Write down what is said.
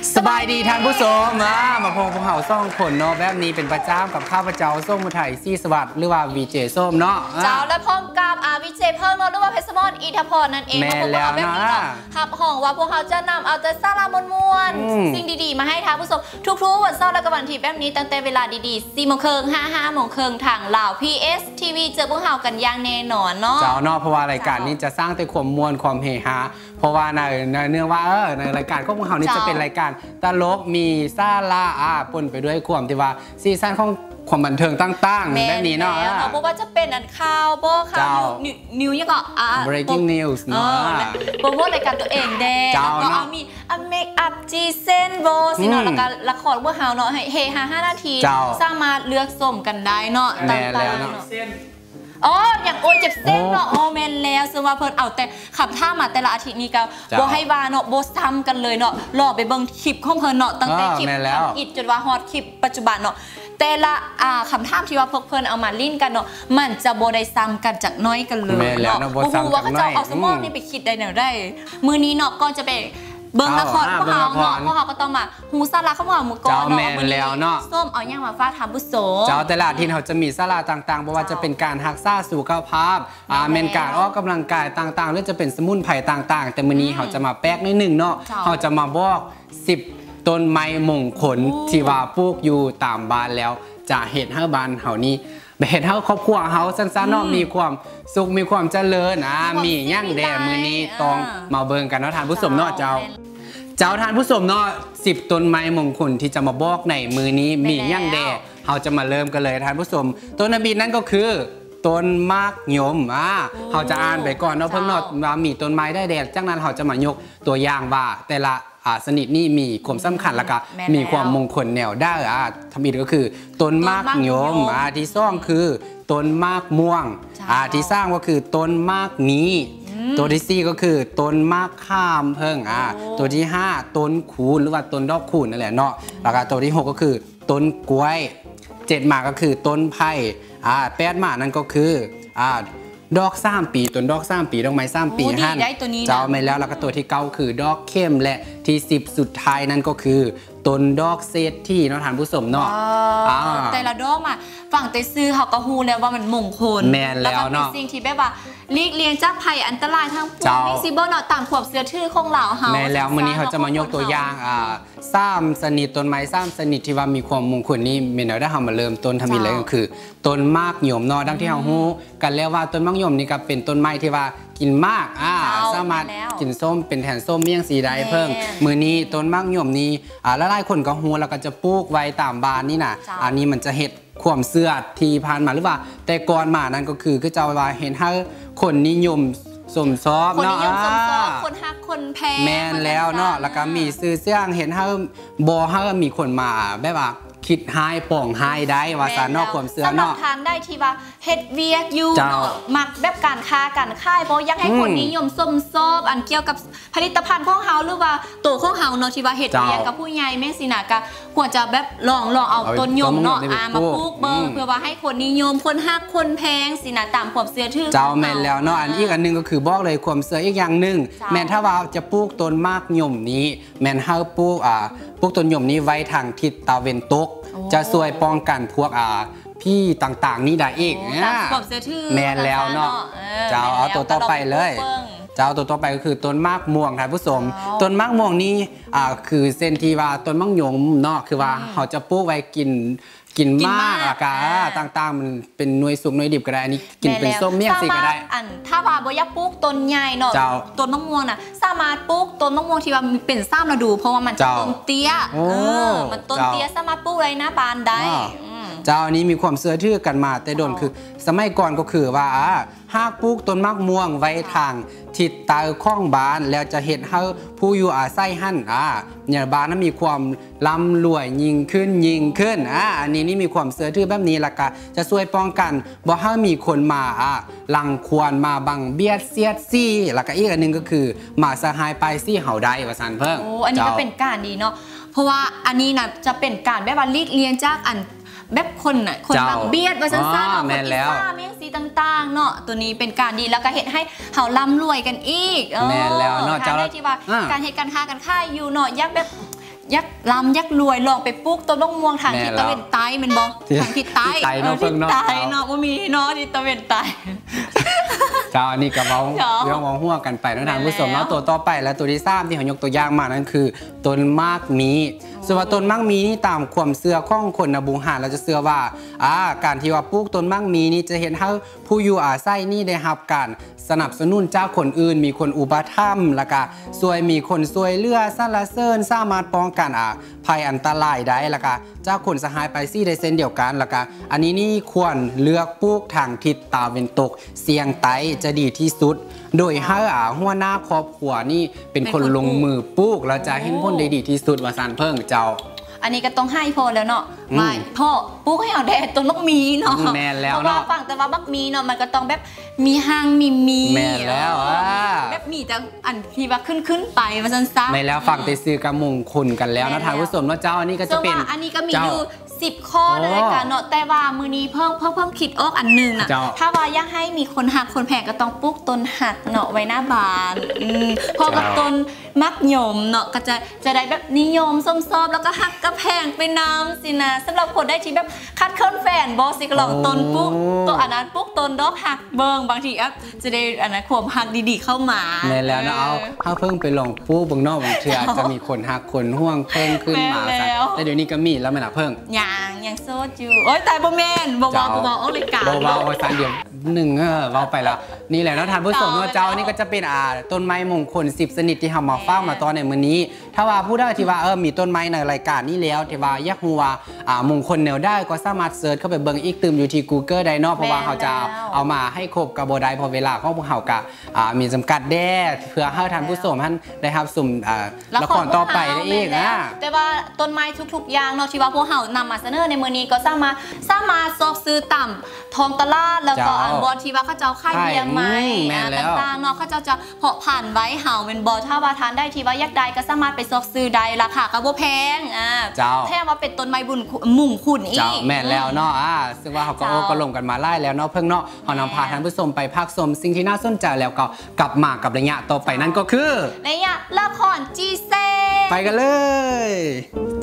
สบายดีท่านผู้ชมมาพงพวกเขาส่องผลเนาะแบบนี้เป็นประจ้ำกับข้าพเจ้าส้มมุทัยซี่สวัสดิ์หรือว่าวีเจส้มเนาะเจ้าและพร้อมกับวีเจเพิ่มเนาะหรือว่าเพชรมอนอิทธพรนั่นเองแม่แล้วนะหับห่องว่าพวกเขาจะนำเอาแต่สาระมวลสิ่งดีๆมาให้ท่านผู้ชมทุกๆวันเสาร์และวันอาทิตย์แบบนี้ตั้งแต่เวลาดีๆ4 โมงครึ่ง5 โมงครึ่งทางลาว PS TV เจอพวกเขากันอย่างแน่นอนเนาะเจ้าเนาะเพราะว่ารายการนี้จะสร้างแต่ความมวลความเฮฮาเพราะว่าในเนื่องว่าในรายการของพวกเขานี้จะเป็นรายการตลกมีซาลาปนไปด้วยความที่ว่าซีซั่นของความบันเทิงต่างๆแบบนี้เนาะเพราะว่าจะเป็นอันข่าวบ่ข่าวนิวยังก็ breaking news เนาะโปรโมทรายการตัวเองแดงแล้วก็มีเมคอัพจีเซนโบสิเนาะแล้วก็ละครพวกเขาเนาะเฮฮา5 นาทีสามารถเลือกส้มกันได้เนาะต่างๆเนาะอย่างโอ้ยเจ็บเส้นเนาะเมนแล้วซึ่งว่าเพิ่นเอาแต่ขับท่ามาแต่ละอาทิตย์นี้ก็บ่ให้วาเนาะบ่ซ้ำกันเลยเนาะรอไปเบิ่งคลิปของเพิ่นเนาะตั้งแต่คลิปอิดจนว่าฮอตคลิปปัจจุบันเนาะแต่ละคำถามที่ว่าพวกเพิ่นเอามาลิ้นกันเนาะมันจะบ่ได้ซ้ำกันจากน้อยกันเลยเนาะบ่ฮู้ว่าเขาจะเอาสมองนี่ไปคิดได้แนวใดมื้อนี้เนาะก่อนจะไปเบิ้งละครพวกเขาก็ต้องมาหูซาลาเขาบอกมือกอนเนาะแล้วเนาะส้มเอาอย่างมาฟาดทำบุโสเจ้าแต่ละทีเขาจะมีซาลาต่างๆเพราะว่าจะเป็นการรักษาสุขภาพเมนการออกกำลังกายต่างๆหรือจะเป็นสมุนไพรต่างๆแต่มื้อนี้เขาจะมาแป๊กนิดหนึ่งเนาะเขาจะมาบอก10 ต้นไม้มงคลที่ว่าปลูกอยู่ตามบ้านแล้วจะเห็ดให้บ้านเขานี้เห็ดให้ครอบครัวเขาสั้นๆเนาะมีความสุขมีความเจริญมีย่างแดดมื้อนี้ต้องมาเบิ่งกันเนาะทานผู้ชมเนาะเจ้าทานผู้ชมเนาะ10 ต้นไม้มงคลที่จะมาบอกในมือนี้มีย่างแดดเราจะมาเริ่มกันเลยทานผู้ชมต้นนบีนั่นก็คือต้นมากยมเราจะอ่านไปก่อนเนาะเพิ่งเนาะว่ามีต้นไม้ได้แดดจากนั้นเราจะมายกตัวอย่างว่าแต่ละชนิดนี้มีความสำคัญแล้วก็มีความมงคลแนวได้ทำอีกก็คือต้นมากยมที่ซ่องคือต้นมากม่วงที่สร้างก็คือต้นมากนี้ตัวที่4ก็คือต้นมากข้ามเพิ่งตัวที่5ต้นคูนหรือว่าต้นดอกคูนนั่นแหละเนาะแล้วก็ตัวที่6ก็คือต้นกล้วย7มาก็คือต้นไผ่8มานั่นก็คือดอก3 ปีต้นดอก3 ปีดอกไม้3 ปีหั่นเจ้าไม่แล้วก็ตัวที่9คือดอกเข้มและที่10สุดท้ายนั่นก็คือต้นดอกเศรษฐีเนาะท่านผู้ชมเนาะแต่ละดอกมาฝั่งเตซื้อเขาก็ฮู้แล้วว่ามันมงคลแม่นแล้วเนาะสิ่งที่แบบว่าลีกเลี่ยงจากภัยอันตรายทั้งปวงนี่ซิเบิลเนาะตามขวบเสื้อชื่อของเราเฮาแม่แล้วมื้อนี้เขาจะมายกตัวอย่าง3 ชนิดต้นไม้3 ชนิดที่ว่ามีความมงคลนี้แม่นแล้วได้เฮามาเริ่มต้นทำอีกเลยก็คือต้นมากยมเนาะดังที่เฮาฮู้กันแล้วว่าต้นมากยมนี่ก็เป็นต้นไม้ที่ว่ากินมากสามารถกินส้มเป็นแทนส้มเมี่ยงสีใดเพิ่มมื้อนี้ต้นมากยมนี้หลายๆคนก็ฮู้แล้วก็จะปลูกไว้ตามบ้านนี่น่ะอันนี้มันจะเฮ็ดความเชื่อที่ผ่านมาหรือว่าแต่ก่อนมานั่นก็คือเจ้าว่าเห็นให้คนนิยมสมซอบเนาะคนฮักคนแพงแม่นแล้วเนาะแล้วก็มีซื้อเสื้อเห็นให้บ่ให้มีคนมาแบบว่าคิดหายป่องหายได้ว่าซะเนาะความเชื่อเนาะทานได้ที่ว่าเฮ็ดเวียกอยู่มักแบบการค้าการค่ายเพราะยังให้คนนิยมสมซอบอันเกี่ยวกับผลิตภัณฑ์ของเฮาหรือว่าตัวของเฮาเนาะที่ว่าเฮ็ดเวียกกับผู้ใหญ่แม่สินะก็ควรจะแบบลองเอาต้นยมเนาะมาปลูกเบิ่งเพื่อว่าให้คนนิยมคนฮักคนแพงสินะตามความเชื่อถือเจ้าแม่นแล้วเนาะอันอีกอันนึงก็คือบอกเลยความเชื่ออีกอย่างนึงแม่นถ้าว่าจะปลูกต้นมากยมนี้แม่นเฮาปลูกต้นยมนี้ไว้ทางทิศตะวันตกจะช่วยป้องกันพวกพี่ต่างๆนี่ได้อีกแม่นแล้วเนาะเจ้าเอาตัวต่อไปเลยเจ้าตัวต่อไปก็คือต้นมากม่วงท่านผู้ชมต้นมากม่วงนี้คือเส้นที่ว่าต้นมะยมเนาะคือว่าเขาจะปลูกไว้กินมากต่างๆมันเป็นหน่วยสุกหน่วยดิบก็ได้อันนี้กินเป็นส้มเมี่ยงสิก็ได้ถ้าว่าบ่อยากปลูกต้นใหญ่เนาะต้นมะม่วงน่ะสามารถปลูกต้นมะม่วงที่ว่าเป็น3 ฤดูเพราะว่ามันต้นเตี้ยมันต้นเตี้ยสามารถปลูกไว้หน้าบ้านได้เจ้านี้มีความเชื่อถือกันมาแต่โดนคือสมัยก่อนก็คือว่าหากปลูกต้นมะม่วงไว้ทางทิศใต้ของบ้านแล้วจะเห็นให้ผู้อยู่อาศัยหั่นเนี่ยบ้านนั้นมีความร่ำรวยยิ่งขึ้นอันนี้นี่มีความเชื่อถือแบบนี้ละก็จะช่วยป้องกันบ่ให้มีคนมาลังควรมาบังเบียดเสียดซี่แล้วก็อีกอันนึงก็คือมาสหายไปซี่เฮาได้ว่าซั่นเพิ่งอันนี้ก็เป็นการดีเนาะเพราะว่าอันนี้น่ะจะเป็นการแบบว่าลีกเลี่ยงจากอันแบบคนบางเบียดว่าสั้นๆคนอีซ่าเมี่ยงสีต่างๆเนาะตัวนี้เป็นการดีแล้วก็เห็นให้เฮาร่ำรวยกันอีกแม่แล้วเนาะเจ้าที่ว่าการเหตุการณ์ค้ากันค่ายอยู่เนาะยักแบบยักลำยักรวยลองไปปลูกต้นมะม่วงทางทิศตะวันใต้มันบอกทางทิศใต้ทิศใต้เนาะว่ามีเนาะทิศตะวันใต้เจ้าอันนี้ก็เว้าเรื่องมองหัวกันไปนะทางผู้ชมเนาะตัวต่อไปและตัวที่3ที่เขายกตัวอย่างมานั่นคือต้นมากมีส่วนว่าต้นมากมีนี่ตามความเชื่อของคนในบุงหาเราจะเชื่อว่าการที่ว่าปลูกต้นมากมีนี่จะเห็นให้ผู้อยู่อาศัยนี่ได้รับการสนับสนุนจากคนอื่นมีคนอุปถัมภ์แล้วก็ช่วยมีคนช่วยเหลือสรรเสริญสามารถป้องกันภัยอันตรายได้แล้วก็จากคนสหายไปซี่ได้เส้นเดียวกันแล้วก็อันนี้นี่ควรเลือกปลูกทางทิศตะวันตกเสียงใต้จะดีที่สุดโดยให้หัวหน้าครอบครัวนี่เป็นคนลงมือปลูกแล้วจะเห็นผลได้ดีที่สุดว่าสันเพิ่งเจ้าอันนี้ก็ต้องให้พ่อแล้วเนาะไม่พ่อปลูกให้เอาแดดต้นบักมีเนาะแม่แล้วเนาะฟังแต่ว่าบักมีเนาะมันก็ต้องแบบมีหางมีแม่แล้วแบบมีแต่อันที่ว่าขึ้นไปมาสั้นๆไม่แล้วฟังแต่ซื้อกระมงคุณกันแล้วนะทางผู้ชมเนาะเจ้าอันนี้ก็จะเป็นอันนี้ก็มีอยู่10 ข้อเลยกันเนาะแต่ว่ามือนี้เพิ่มคิดออกอันนึงนะถ้าว่าอยากให้มีคนหักคนแพงก็ต้องปลูกต้นหักเนาะไว้หน้าบ้านพอกับต้นมักหยมเนาะก็จะได้แบบนิยมส้มๆแล้วก็หักกระแพงไปน้ำสินะสำหรับคนได้ที่แบบคัดเคิลแฟนบอสิก็ลองต้นปุ๊กตัวอันนั้นปุ๊กต้นดอกหักเบิงบางทีจะได้อันนั้นความหักดีๆเข้ามาในแล้วนะเอาเพิ่งไปลองปุ๊กบางนอกบางเทือจะมีคนหักคนห่วงเพิ่มขึ้นมาแต่เดี๋ยวนี้ก็มีแล้วมันเพิ่งยังโซดอยู่โอ๊ยตายบ่แม่นบ่โอ้เลยกาเบาๆสันเดียวหนึ่งเบาไปแล้วนี่แหละนะทานผู้ชมเจ้านี่ก็จะเป็นต้นไม้มงคล10 ชนิดที่ทำมาฟังมาตอนในมื้อนี้ถ้าว่าผู้ได้ที่ว่ามีต้นไม้ในรายการนี้แล้วที่ว่าอยากรู้ว่ามงคลแนวได้ก็สามารถเสิร์ชเข้าไปเบิ่งอีกตื่มอยู่ที่ Google ได้เนาะเพราะว่าเขาจะเอามาให้ครบกับบ่ได้พอเวลาของพวกเขาก็มีจำกัดแด่เพื่อให้ท่านผู้ชมท่านได้รับชมละครต่อไปได้อีกแต่ว่าต้นไม้ทุกๆอย่างเนาะที่ว่าพวกเขานำมาเสนอในมื้อนี้ก็สามารถซอกซื้อต่ำทองตลาดแล้วก็บอลที่ว่าเขาเจ้าค่ายเลี้ยงไม้ต่างๆเนาะเขาเจ้าจะเพาะผ่านไว้เห่าเป็นบอลถ้าว่าทานได้ที่ว่ายักษ์ใดก็สามารถไปซอกซื้อได้ราคาก็บ่แพงแท้ว่าเป็นต้นไม้บุญมุ่งคุณอีกแม่แล้วเนาะซึ่งว่าเขาก็ลงกันมาไล่แล้วเนาะเพิ่งเนาะเขานำพาท่านผู้ชมไปภาคชมสิ่งที่น่าสนใจแล้วก็กลับมากับระยะต่อไปนั่นก็คือระยะละครจีเซไปกันเลย